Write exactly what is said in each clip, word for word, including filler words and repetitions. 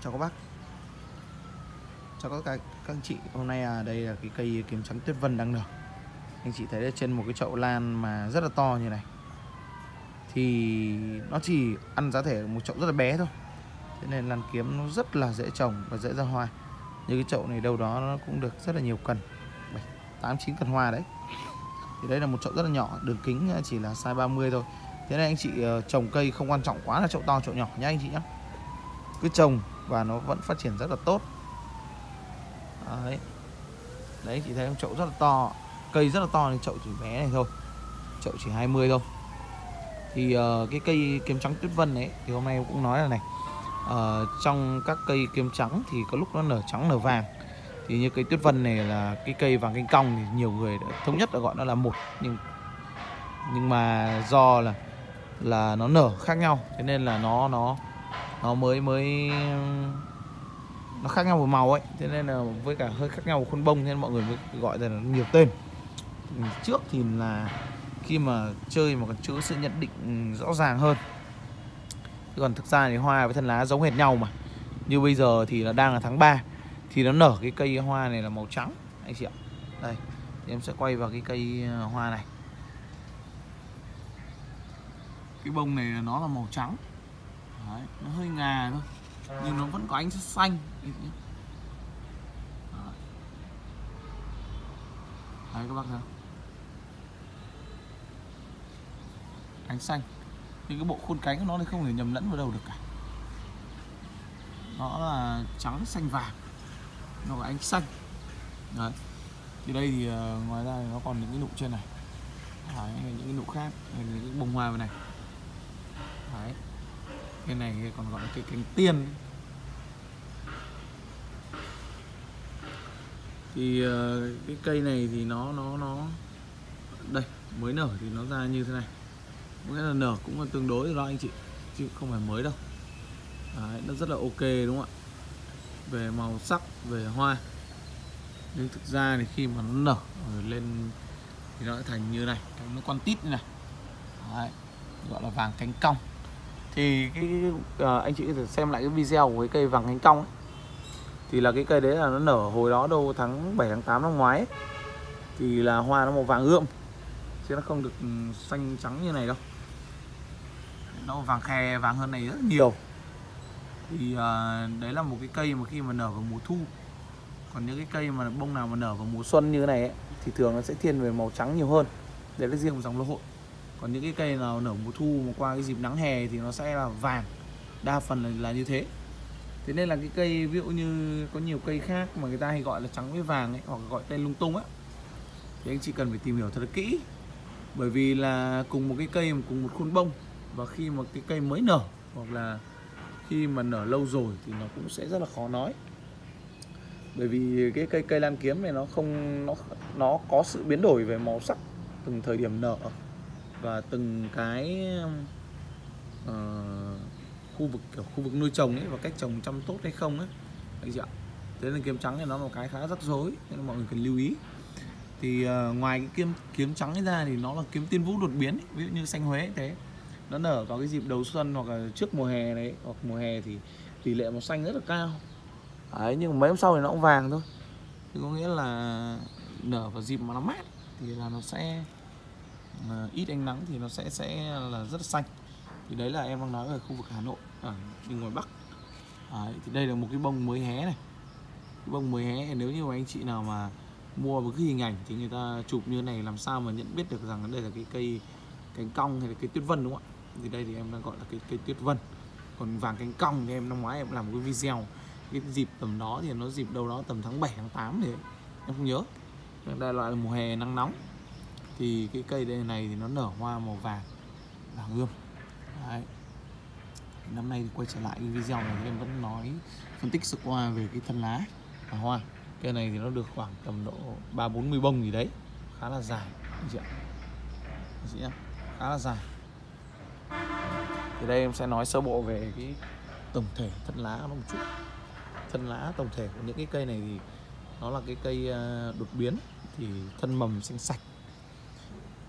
Chào các bác, chào các các, các anh chị. Hôm nay à, đây là cái cây kiếm trắng tuyết vân đang nở. Anh chị thấy trên một cái chậu lan mà rất là to như này thì nó chỉ ăn giá thể một chậu rất là bé thôi, thế nên lan kiếm nó rất là dễ trồng và dễ ra hoa. Như cái chậu này đâu đó nó cũng được rất là nhiều cần, tám chín cần hoa đấy. Thì đây là một chậu rất là nhỏ, đường kính chỉ là size ba mươi thôi. Thế nên anh chị uh, trồng cây không quan trọng quá là chậu to chậu nhỏ nhá anh chị nhá. Cứ trồng và nó vẫn phát triển rất là tốt. Đấy. Đấy, chị thấy chậu rất là to, cây rất là to nhưng chậu chỉ bé này thôi. Chậu chỉ hai mươi thôi. Thì uh, cái cây kiếm trắng tuyết vân ấy thì hôm nay em cũng nói là này, uh, trong các cây kiếm trắng thì có lúc nó nở trắng nở vàng. Thì như cây tuyết vân này là cái cây vàng cánh cong thì nhiều người đã thống nhất là gọi nó là một, nhưng nhưng mà do là là nó nở khác nhau, thế nên là nó nó nó mới mới nó khác nhau về màu ấy, thế nên là với cả hơi khác nhau về khuôn bông, nên mọi người mới gọi là nhiều tên. Trước thì là khi mà chơi mà còn chưa có sự nhận định rõ ràng hơn, còn thực ra thì hoa với thân lá giống hệt nhau mà. Như bây giờ thì là đang là tháng ba thì nó nở cái cây hoa này là màu trắng anh chị ạ. Đây thì em sẽ quay vào cái cây hoa này, cái bông này nó là màu trắng. Đấy, nó hơi ngà thôi nhưng nó vẫn có ánh xanh. Đấy các bác thấy không? Ánh xanh. Nhưng cái bộ khuôn cánh của nó thì không thể nhầm lẫn vào đâu được cả. Nó là trắng xanh vàng, nó có ánh xanh. Đấy. Thì đây thì uh, ngoài ra thì nó còn những cái nụ trên này. Đấy, những cái nụ khác, những cái bông hoa bên này. Đấy. Cái này còn gọi là cái cánh tiên. Thì uh, cái cây này thì nó nó nó đây mới nở thì nó ra như thế này, nghĩa là nở cũng là tương đối rồi đó anh chị, chứ không phải mới đâu. Đấy, nó rất là ok đúng không ạ, về màu sắc, về hoa. Nhưng thực ra thì khi mà nó nở lên thì nó sẽ thành như này, nó con tít như này. Đấy, gọi là vàng cánh cong. Thì cái uh, anh chị có thể xem lại cái video của cái cây vàng cánh cong ấy. Thì là cái cây đấy là nó nở hồi đó đâu tháng bảy tháng tám năm ngoái ấy. Thì là hoa nó màu vàng ươm, chứ nó không được xanh trắng như này đâu. Nó vàng khè, vàng hơn này rất nhiều. Thì uh, đấy là một cái cây mà khi mà nở vào mùa thu. Còn những cái cây mà bông nào mà nở vào mùa xuân như thế này ấy, thì thường nó sẽ thiên về màu trắng nhiều hơn. Đấy là riêng một dòng lô hội. Còn những cái cây nào nở mùa thu mà qua cái dịp nắng hè thì nó sẽ là vàng. Đa phần là, là như thế. Thế nên là cái cây ví dụ như có nhiều cây khác mà người ta hay gọi là trắng với vàng ấy, hoặc gọi tên lung tung á, thì anh chị cần phải tìm hiểu thật là kỹ. Bởi vì là cùng một cái cây mà cùng một khuôn bông, và khi mà cái cây mới nở hoặc là khi mà nở lâu rồi thì nó cũng sẽ rất là khó nói. Bởi vì cái cây cây lan kiếm này nó không nó nó có sự biến đổi về màu sắc từng thời điểm nở và từng cái uh, khu vực kiểu khu vực nuôi trồng ấy và cách trồng chăm tốt hay không ấy anh chị ạ. Thế nên kiếm trắng này nó là một cái khá rắc rối nên mọi người cần lưu ý. Thì uh, ngoài cái kiếm kiếm trắng ấy ra thì nó là kiếm tiên vũ đột biến ấy. Ví dụ như xanh Huế thế, nó nở vào cái dịp đầu xuân hoặc là trước mùa hè đấy, hoặc mùa hè thì tỷ lệ màu xanh rất là cao. Đấy, nhưng mà mấy hôm sau thì nó cũng vàng thôi. Thì có nghĩa là nở vào dịp mà nó mát thì là nó sẽ uh, ít ánh nắng thì nó sẽ sẽ là rất là xanh. Thì đấy là em đang nói ở khu vực Hà Nội, ở bên ngoài Bắc. Đấy, thì đây là một cái bông mới hé này. Cái bông mới hé, nếu như mà anh chị nào mà mua với cái hình ảnh thì người ta chụp như thế này làm sao mà nhận biết được rằng đây là cái cây cánh cong hay là cây tuyết vân đúng không ạ? Thì đây thì em đang gọi là cái cây tuyết vân. Còn vàng cánh cong thì em năm ngoái em làm một cái video, cái dịp tầm đó thì nó dịp đâu đó tầm tháng bảy tháng tám thì em không nhớ. Đây là mùa hè nắng nóng thì cái cây đây này thì nó nở hoa màu vàng vàng ươm. Đấy. Năm nay thì quay trở lại cái video này thì em vẫn nói phân tích sơ qua về cái thân lá và hoa. Cây này thì nó được khoảng tầm độ ba bốn mươi bông gì đấy, khá là dài anh chị ạ. Anh chị nhá, khá là dài. Thì đây em sẽ nói sơ bộ về cái tổng thể thân lá nó một chút. Thân lá tổng thể của những cái cây này thì nó là cái cây đột biến, thì thân mầm xanh sạch.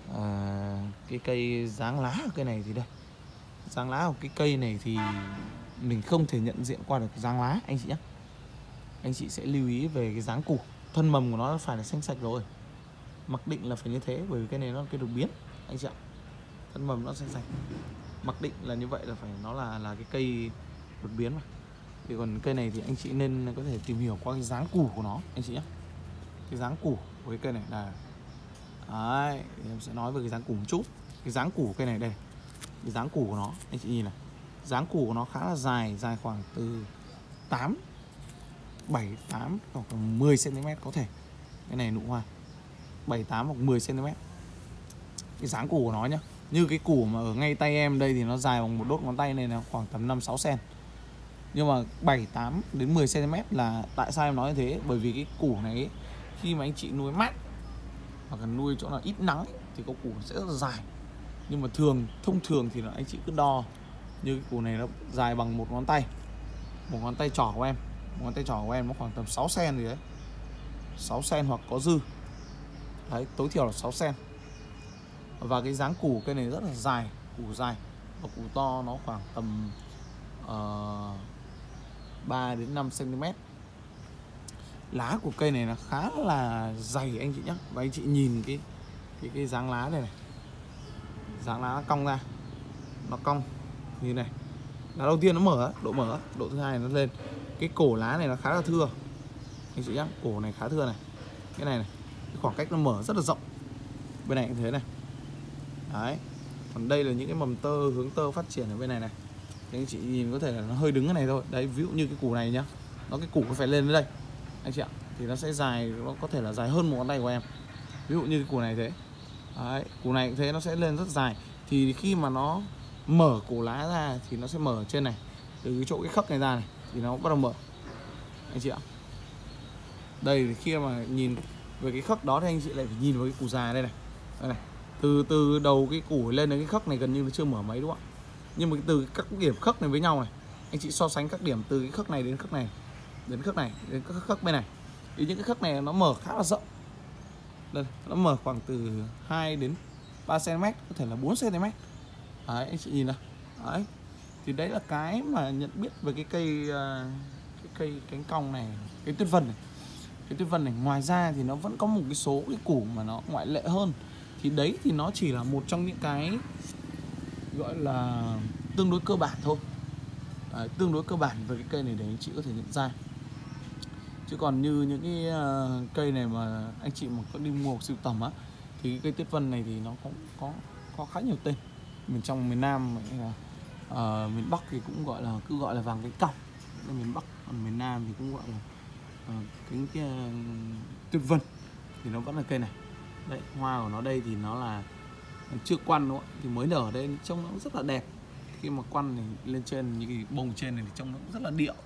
À, cái cây dáng lá của cây này thì đây, dáng lá của cái cây này thì mình không thể nhận diện qua được dáng lá anh chị nhé. Anh chị sẽ lưu ý về cái dáng củ. Thân mầm của nó phải là xanh sạch rồi, mặc định là phải như thế, bởi vì cái này nó là cây đột biến anh chị ạ. Thân mầm nó xanh sạch, mặc định là như vậy, là phải nó là là cái cây đột biến mà. Thì còn cây này thì anh chị nên có thể tìm hiểu qua cái dáng củ của nó anh chị nhé. Cái dáng củ của cái cây này là đấy, em sẽ nói về cái dáng củ một chút. Cái dáng củ của cây này đây, cái dáng củ của nó anh chị nhìn này, dáng củ của nó khá là dài, dài khoảng từ tám, bảy, tám hoặc mười xăng ti mét có thể. Cái này nụ hoa bảy, tám hoặc mười xăng ti mét. Cái dáng củ của nó nhá. Như cái củ mà ở ngay tay em đây thì nó dài bằng một đốt ngón tay này là khoảng tầm năm, sáu xăng. Nhưng mà bảy, tám đến mười xăng ti mét là tại sao em nói như thế? Bởi vì cái củ này ấy, khi mà anh chị nuôi mát hoặc là nuôi chỗ nào ít nắng ấy, thì có củ sẽ rất là dài. Nhưng mà thường, thông thường thì là anh chị cứ đo như cái củ này nó dài bằng một ngón tay, một ngón tay trỏ của em, một ngón tay trỏ của em nó khoảng tầm sáu xăng gì đấy, sáu xăng hoặc có dư. Đấy, tối thiểu là sáu xăng. Và cái dáng củ cây này rất là dài, củ dài và củ to, nó khoảng tầm uh, ba đến năm xăng ti mét. Lá của cây này nó khá là dày anh chị nhé. Và anh chị nhìn cái cái cái dáng lá này này, dáng lá nó cong ra, nó cong như này. Lá đầu tiên nó mở, độ mở, độ thứ hai nó lên. Cái cổ lá này nó khá là thưa anh chị nhé, cổ này khá thưa này. Cái này này, cái khoảng cách nó mở rất là rộng. Bên này cũng thế này. Đấy. Còn đây là những cái mầm tơ, hướng tơ phát triển ở bên này này. Thì anh chị nhìn có thể là nó hơi đứng cái này thôi. Đấy, ví dụ như cái củ này nhá, nó cái củ nó phải lên đến đây anh chị ạ, thì nó sẽ dài, nó có thể là dài hơn một ngón tay của em. Ví dụ như cái củ này thế. Đấy, củ này cũng thế, nó sẽ lên rất dài. Thì khi mà nó mở cổ lá ra thì nó sẽ mở ở trên này, từ cái chỗ cái khấc này ra này thì nó bắt đầu mở anh chị ạ. Đây, thì khi mà nhìn về cái khấc đó thì anh chị lại phải nhìn vào cái củ già đây này. Đây này, từ từ đầu cái củ lên đến cái khấc này gần như nó chưa mở mấy đúng không ạ? Nhưng mà từ các điểm khấc này với nhau này, anh chị so sánh các điểm từ cái khấc này đến khấc này, đến khấc này, đến các khấc bên này, thì những cái khấc này nó mở khá là rộng. Đây, nó mở khoảng từ hai đến ba xăng ti mét, có thể là bốn xăng ti mét. Đấy, anh chị nhìn nào. Đấy. Thì đấy là cái mà nhận biết về cái cây cái cây cánh cong này, cái tuyết vân này. Cái tuyết vân này ngoài ra thì nó vẫn có một cái số cái củ mà nó ngoại lệ hơn. Thì đấy thì nó chỉ là một trong những cái gọi là tương đối cơ bản thôi. Đấy, tương đối cơ bản về cái cây này để anh chị có thể nhận ra. Chứ còn như những cái uh, cây này mà anh chị mà có đi mua sưu tầm á, thì cái cây tuyết vân này thì nó cũng có có khá nhiều tên. Miền trong, miền Nam, là, uh, miền Bắc thì cũng gọi là cứ gọi là vàng cánh cong. Miền Bắc, còn miền Nam thì cũng gọi là uh, cánh cái, uh, tuyết vân. Thì nó vẫn là cây này. Đấy, hoa của nó đây thì nó là chưa quăn đúng không? Thì mới nở đây trông nó cũng rất là đẹp. Khi mà quăn thì lên trên, những cái bông trên này thì trông nó cũng rất là điệu.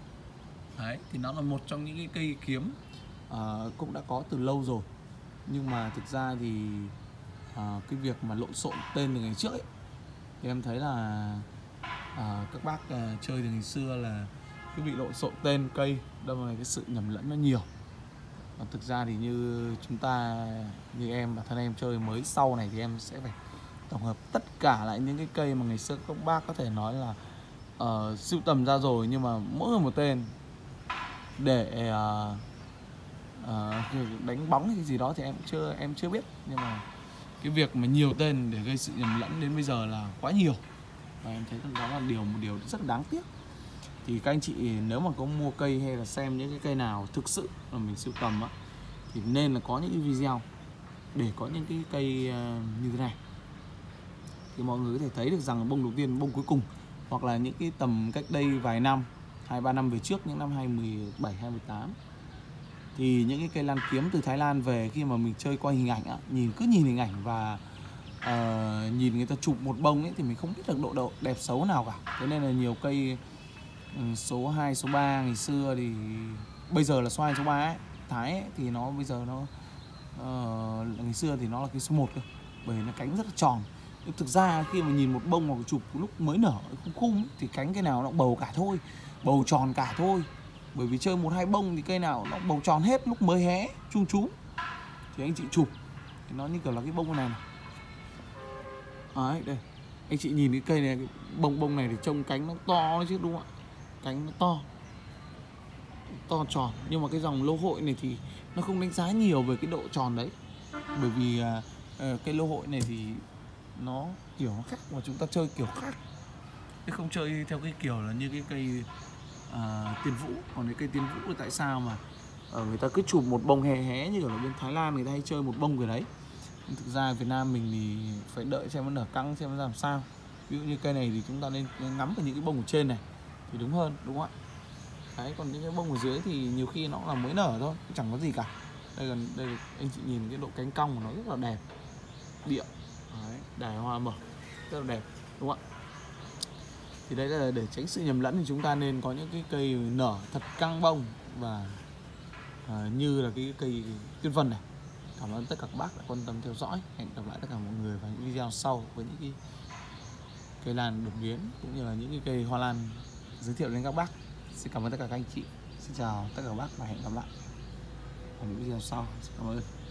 Đấy, thì nó là một trong những cái cây kiếm uh, cũng đã có từ lâu rồi. Nhưng mà thực ra thì uh, cái việc mà lộn xộn tên từ ngày trước ấy, thì em thấy là uh, các bác uh, chơi từ ngày xưa là cứ bị lộn xộn tên cây, đâm là cái sự nhầm lẫn nó nhiều. Còn thực ra thì như chúng ta, như em, bản thân em chơi mới sau này thì em sẽ phải tổng hợp tất cả lại những cái cây mà ngày xưa các bác có thể nói là uh, sưu tầm ra rồi, nhưng mà mỗi người một tên để uh, uh, đánh bóng hay gì đó thì em chưa em chưa biết. Nhưng mà cái việc mà nhiều tên để gây sự nhầm lẫn đến bây giờ là quá nhiều, và em thấy đó là điều một điều rất đáng tiếc. Thì các anh chị nếu mà có mua cây hay là xem những cái cây nào thực sự là mình sưu tầm á, thì nên là có những cái video để có những cái cây uh, như thế này, thì mọi người có thể thấy được rằng bông đầu tiên, bông cuối cùng, hoặc là những cái tầm cách đây vài năm, hai ba năm về trước, những năm hai không một bảy, hai không một tám, thì những cái cây lan kiếm từ Thái Lan về, khi mà mình chơi qua hình ảnh á, nhìn cứ nhìn hình ảnh và uh, nhìn người ta chụp một bông ấy, thì mình không biết được độ, độ đẹp xấu nào cả. Thế nên là nhiều cây um, số hai, số ba ngày xưa thì bây giờ là số hai, số ba ấy, Thái ấy, thì nó bây giờ nó uh, ngày xưa thì nó là cái số một cơ, bởi vì nó cánh rất là tròn. Nhưng thực ra khi mà nhìn một bông hoặc chụp lúc mới nở khung khung ấy, thì cánh cây nào nó bầu cả thôi, bầu tròn cả thôi. Bởi vì chơi một hai bông thì cây nào nó bầu tròn hết lúc mới hé chung chú, thì anh chị chụp thì nó như kiểu là cái bông này này. Đấy, đây Anh chị nhìn cái cây này, cái bông bông này thì trông cánh nó to chứ đúng không ạ? Cánh nó to, to tròn. Nhưng mà cái dòng lô hội này thì nó không đánh giá nhiều về cái độ tròn đấy. Bởi vì uh, uh, cái lô hội này thì nó kiểu nó khác, mà chúng ta chơi kiểu khác, chứ không chơi theo cái kiểu là như cái cây uh, tiên vũ. Còn cái cây tiên vũ là tại sao mà uh, người ta cứ chụp một bông hé hé như ở bên Thái Lan người ta hay chơi một bông cái đấy. Nhưng thực ra Việt Nam mình thì phải đợi xem nó nở căng xem nó làm sao. Ví dụ như cây này thì chúng ta nên ngắm vào những cái bông ở trên này thì đúng hơn, đúng không ạ? Đấy, còn những cái bông ở dưới thì nhiều khi nó là mới nở thôi, chẳng có gì cả. Đây là đây là, anh chị nhìn cái độ cánh cong của nó rất là đẹp, điệu. Đấy, đài hoa mở rất là đẹp, đúng không ạ? Thì đấy là để tránh sự nhầm lẫn thì chúng ta nên có những cái cây nở thật căng bông và à, như là cái cây tuyết vân này. Cảm ơn tất cả các bác đã quan tâm theo dõi. Hẹn gặp lại tất cả mọi người vào những video sau với những cái cây lan đột biến cũng như là những cái cây hoa lan giới thiệu đến các bác. Xin cảm ơn tất cả các anh chị. Xin chào tất cả các bác và hẹn gặp lại ở những video sau. Xin cảm ơn.